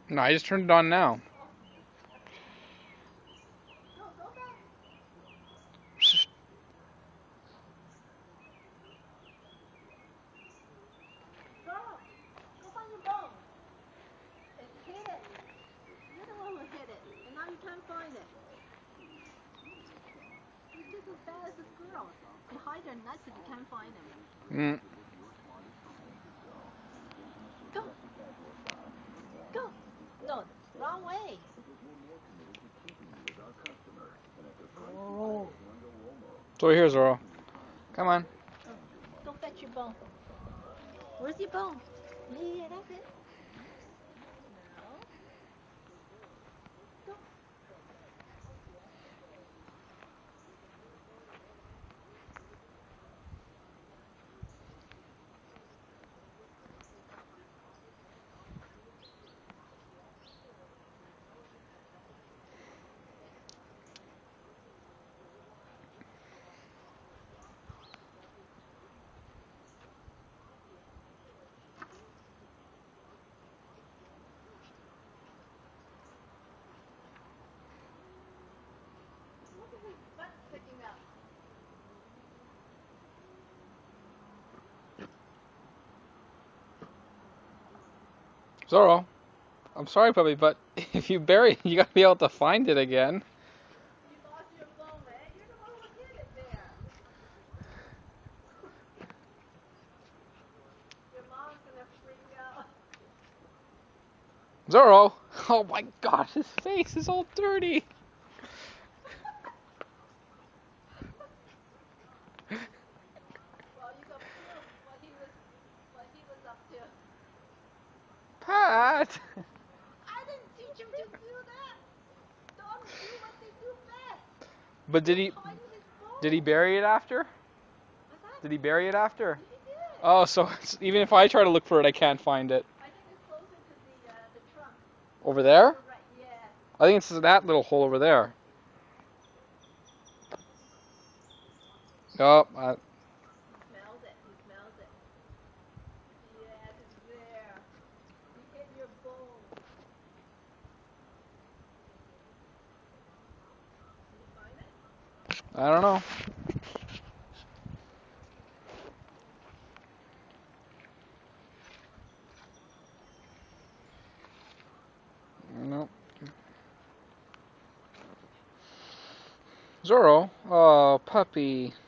No, I just turned it on now. Go find your bone. It hit it. You're the one who hit it, and now you can't find it. You're just as bad as this girl. They hide their nuts if you can't find them. Mm. Go. Go. No, wrong way. Oh. So here's Zoro. Come on. Go fetch your bone. Where's your bone? Yeah, that's it. No. Go. Look at his butt sticking up. Zoro. I'm sorry, puppy, but if you bury it, you gotta be able to find it again. You lost your bone, man. You're the one who hit it there. Your mom's gonna freak out. Zoro! Oh my gosh, his face is all dirty. Well, you can feel what he was up to. Pat! I didn't teach him to do that. Dogs do what they do best. But He's hiding his did he bone. bury it after? What's that? Did he bury it after? He did. Oh, so even if I try to look for it, I can't find it. I think it's closer to the trunk. Over there? You're right. Yeah. I think it's that little hole over there. Oh, He smells it. He smells it. Yes, it's there. You hit your bone. Can you find it? I don't know. No. Zoro. Oh, puppy.